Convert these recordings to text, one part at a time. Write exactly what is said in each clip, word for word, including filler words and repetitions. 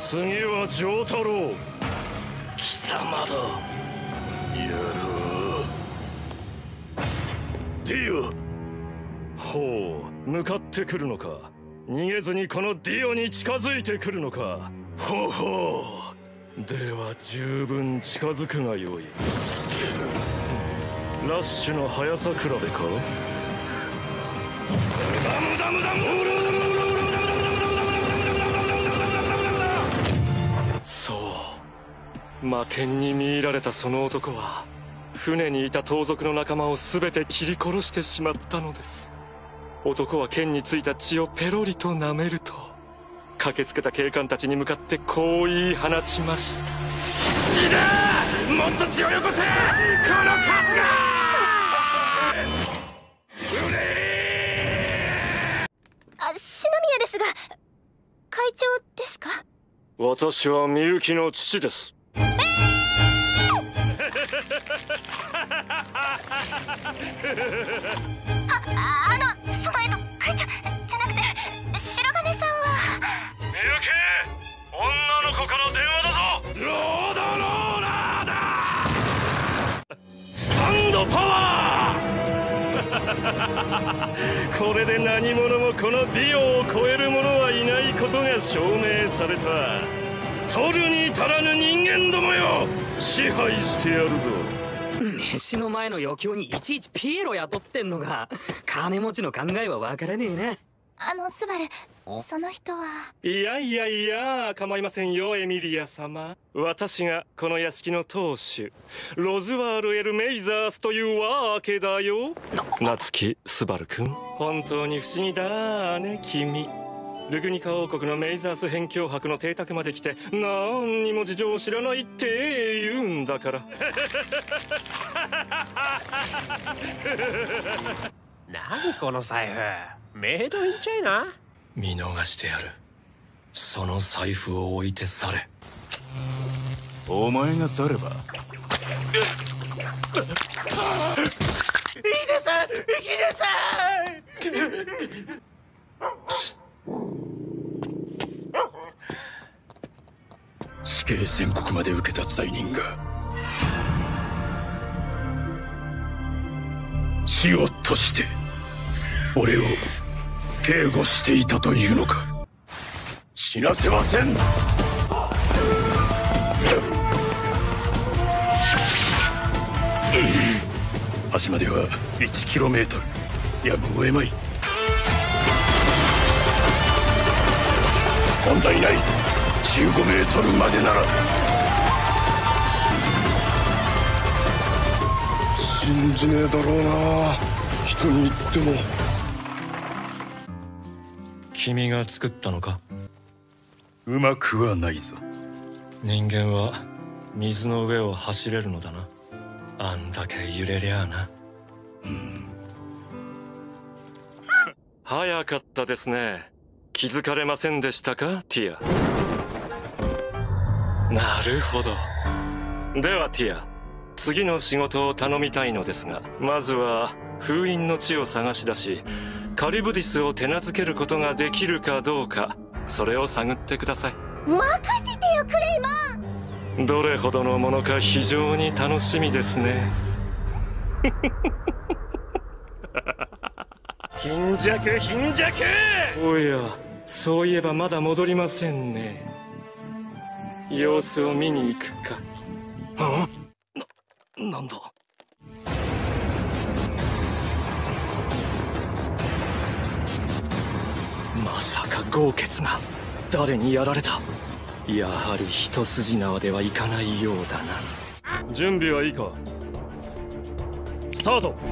次は丈太郎。 貴様だ。やろう。ディオ。 ほう、向かってくるのか。逃げずにこのディオに近づいてくるのか。ほうほう。では十分近づくがよい。ラッシュの速さ比べか。無駄無駄無駄無駄。そう、魔剣に見入られたその男は船にいた盗賊の仲間を全て切り殺してしまったのです。男は剣についた血をペロリと舐めると、駆けつけた警官たちに向かってこう言い放ちました。血だ、もっと血をよこせ、このカスが。 あ、篠宮ですが、会長ですか？ 私はみゆきの父です。 えー、あ、あの、そのえっと会長じゃなくて白金さんは。 みゆき、女の子から電話だぞ。ロードローラーだ。スタンドパワーこれで何者もこのディオを超える者はいないことが証明された。取るに足らぬ人間どもよ、支配してやるぞ。 飯の前の余興にいちいちピエロ雇ってんのが金持ちの考えはわからねえな。 あのスバル、その人は。 いやいやいや、構いませんよエミリア様。私がこの屋敷の当主ロズワール・エル・メイザースというわけだよ。夏木スバル君、本当に不思議だね君。ルグニカ王国のメイザース辺境泊の邸宅まで来て何にも事情を知らないって言うんだから。 何この財布、メイドインチャイナ？ 見逃してやる。その財布を置いて去れ。 お前が去れば。 いいです行きなさい。 死刑宣告まで受けた罪人が血を賭して俺を警護していたというのか。死なせません。橋まではいちキロメートル、やむを得まい。問題ない。じゅうごメートルまでなら。信じねえだろうな、人に言っても。 君が作ったのか？ うまくはないぞ。 人間は水の上を走れるのだな。あんだけ揺れりゃあな。うん、早かったですね。気づかれませんでしたかティア。なるほど。ではティア、次の仕事を頼みたいのですが、まずは封印の地を探し出しカリブディスを手なずけることができるかどうか、それを探ってください。 任せてよクレイマン。 どれほどのものか非常に楽しみですね。貧弱貧弱。おや、そういえばまだ戻りませんね。様子を見に行くか。あ、な、なんだ。まさか豪傑が誰にやられた。やはり一筋縄ではいかないようだな。準備はいいか。スタート。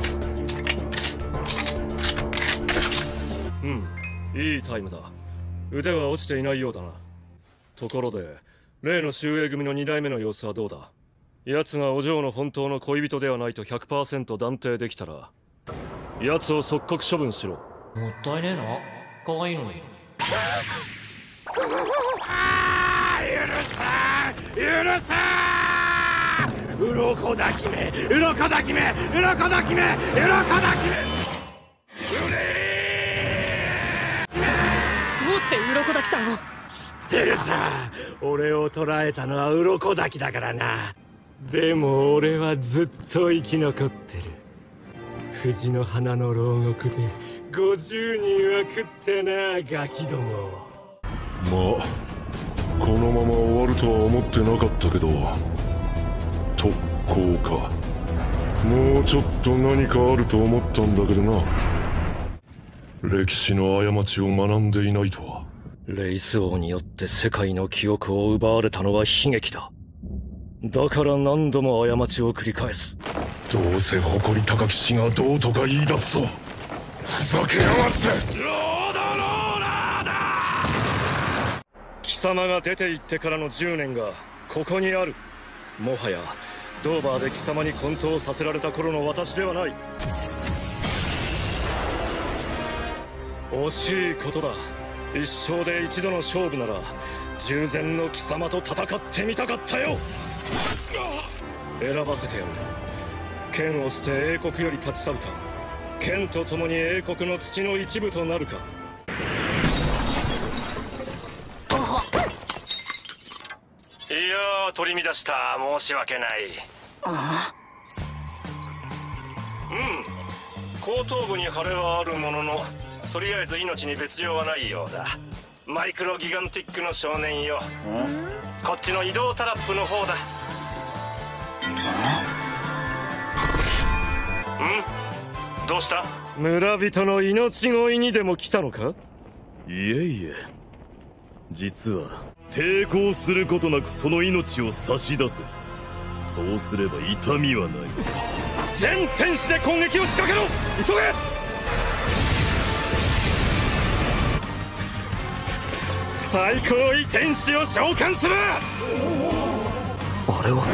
うん、いいタイムだ。腕は落ちていないようだな。ところで例の秀英組のに代目の様子はどうだ。奴がお嬢の本当の恋人ではないと ひゃくパーセント 断定できたら奴を即刻処分しろ。 もったいねえな、可愛いのに。 許さん許さん。鱗だ姫鱗だ姫鱗だ姫鱗だ姫。 どうして鱗滝さんを？ 知っってるさ。俺を捕らえたのは鱗滝だからな。でも俺はずっと生き残ってる。藤の花の牢獄でごじゅうにんは食ってな、ガキども。 まあこのまま終わるとは思ってなかったけど、特攻か。もうちょっと何かあると思ったんだけどな。歴史の過ちを学んでいないとは。 レイス王によって世界の記憶を奪われたのは悲劇だ。だから何度も過ちを繰り返す。 どうせ誇り高き士がどうとか言い出すぞ。ふざけやがって。 ロードローラーだ。 貴様が出て行ってからのじゅうねんがここにある。もはやドーバーで貴様に混沌させられた頃の私ではない。惜しいことだ。一生で一度の勝負なら従前の貴様と戦ってみたかったよ。選ばせてやる。剣を捨て英国より立ち去るか、剣と共に英国の土の一部となるか。いやー、取り乱した。申し訳ない。うん、後頭部に腫れはあるものの、とりあえず命に別状はないようだ。マイクロギガンティックの少年よ。こっちの移動タラップの方だ。ん？どうした？村人の命乞いにでも来たのか？ いえいえ、実は抵抗することなくその命を差し出せ。そうすれば痛みはない。 全天使で攻撃を仕掛けろ！急げ！最高位天使を召喚する！あれは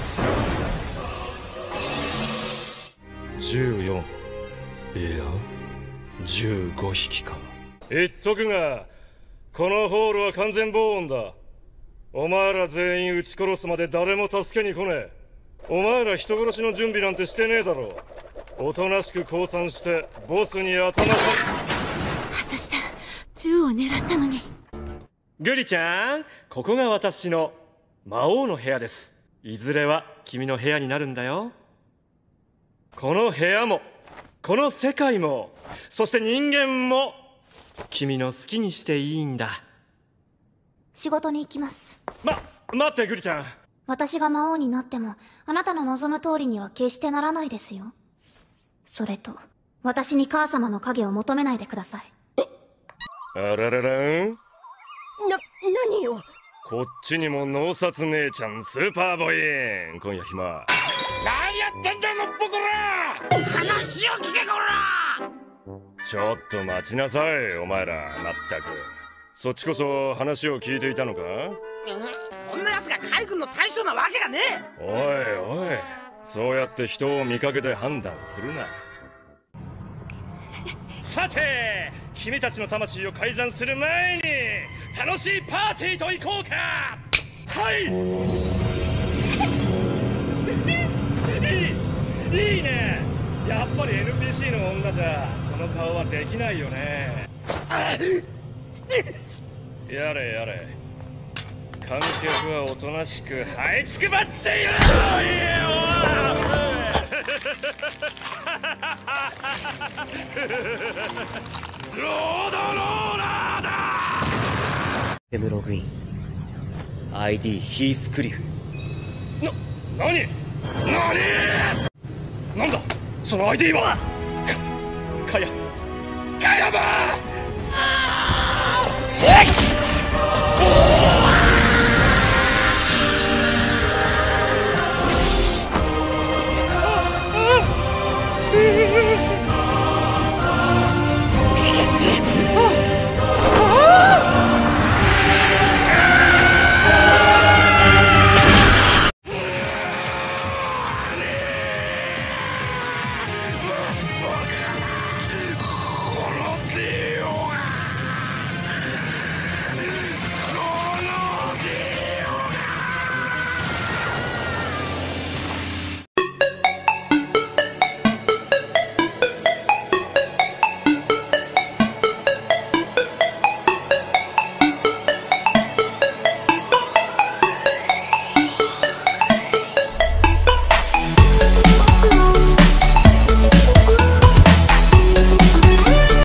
じゅうよん、いやじゅうごひきか。言っとくがこのホールは完全防音だ。お前ら全員撃ち殺すまで誰も助けに来ねえ。お前ら人殺しの準備なんてしてねえだろ。おとなしく降参してボスに頭さ外した。銃を狙ったのに。 グリちゃん、ここが私の魔王の部屋です。いずれは君の部屋になるんだよ。この部屋もこの世界もそして人間も君の好きにしていいんだ。 仕事に行きます。 ま、待ってグリちゃん。 私が魔王になってもあなたの望む通りには決してならないですよ。それと私に母様の影を求めないでください。 あらららん。 な、何よ。 こっちにも脳殺姉ちゃんスーパーボーイ。今夜暇。 何やってんだのっぽこら。話を聞けこら。 ちょっと待ちなさいお前ら。まったくそっちこそ話を聞いていたのか。 こんな奴が海軍の大将なわけがねえ。おいおい、そうやって人を見かけて判断するな。さて君たちの魂を改ざんする前に楽しいパーティーと行こうか。はい。いいいいね。やっぱり エヌピーシー の女じゃその顔はできないよね。やれやれ、観客はおとなしく這いつくばっている。 ロードローラーだ。 エムログイン アイディー ヒースクリフ。 な、なになになんだその アイディー は。か、かやかやばー。